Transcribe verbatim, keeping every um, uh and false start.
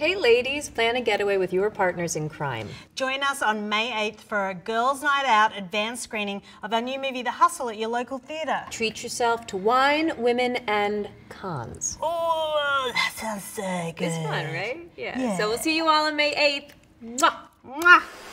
Hey ladies, plan a getaway with your partners in crime. Join us on May eighth for a girls' night out advanced screening of our new movie, The Hustle, at your local theatre. Treat yourself to wine, women, and cons. Oh, that sounds so good. It's fun, right? Yeah. Yeah. So we'll see you all on May eighth. Mwah! Mwah!